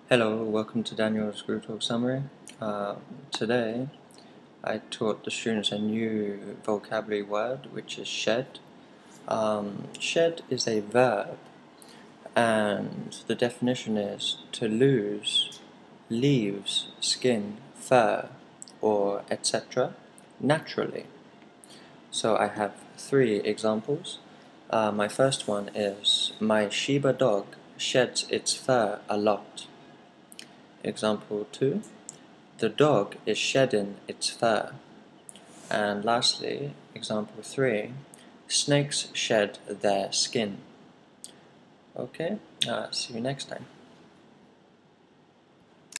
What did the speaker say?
Hello, welcome to Daniel's GroupTalk summary. Today I taught the students a new vocabulary word, which is shed. Shed is a verb, and the definition is to lose leaves, skin, fur, or etc. naturally. So I have three examples. My first one is, my Shiba dog sheds its fur a lot. Example 2, the dog is shedding its fur. And lastly, example 3, snakes shed their skin. Okay, see you next time.